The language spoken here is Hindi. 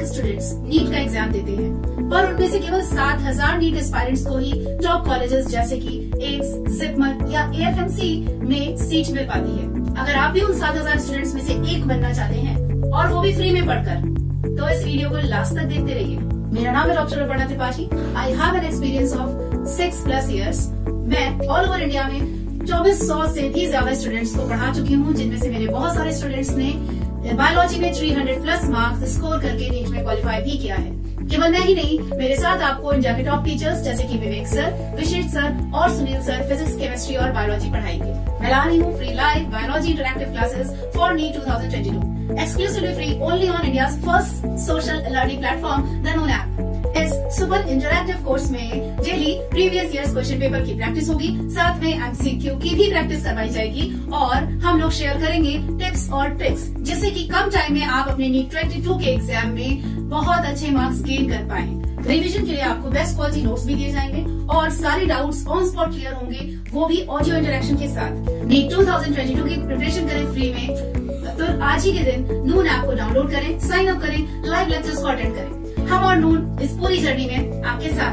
लाख स्टूडेंट्स नीट का एग्जाम देते हैं, पर उनमें से केवल 7,000 नीट एस्पायरेंट्स को ही टॉप कॉलेजेस जैसे कि एम्स, जिपमर या AFMC में सीट मिल पाती है। अगर आप भी उन 7,000 स्टूडेंट्स में से एक बनना चाहते हैं और वो भी फ्री में पढ़कर, तो इस वीडियो को लास्ट तक देखते रहिए। मेरा नाम है doctor Aparna Tripathi. I have an experience of 6+ years। मैं ऑल ओवर इंडिया में 2400 से भी ज्यादा स्टूडेंट्स को पढ़ा चुकी हूँ, जिनमें से मेरे बहुत सारे स्टूडेंट्स ने बायोलॉजी में 300+ मार्क्स स्कोर करके नीट में क्वालिफाई भी किया है। केवल मैं ही नहीं, मेरे साथ आपको इंडिया के टॉप टीचर्स जैसे कि विवेक सर, विशेष सर और सुनील सर फिजिक्स, केमिस्ट्री और बायोलॉजी पढ़ाएंगे। मैं ला रही हूँ free live biology interactive classes for NEET 2022, exclusively free only on India's first social learning platform the Noon app. इस सुपर इंटरैक्टिव कोर्स में daily previous years question paper की प्रैक्टिस होगी, साथ में MCQ की भी प्रैक्टिस करवाई जाएगी और हम लोग शेयर करेंगे टिप्स और ट्रिक्स, जिससे कि कम टाइम में आप अपने नीट 22 के एग्जाम में बहुत अच्छे मार्क्स गेन कर पाएं। रिवीजन के लिए आपको बेस्ट क्वालिटी नोट्स भी दिए जाएंगे और सारे डाउट्स ऑन स्पॉट क्लियर होंगे, वो भी ऑडियो इंटरेक्शन के साथ। नीट 2022 की प्रिपरेशन करें फ्री में, तो आज ही के दिन नून ऐप को डाउनलोड करें, साइन अप करें, लाइव लेक्चर्स को अटेंड करें। हम और नून इस पूरी जर्नी में आपके साथ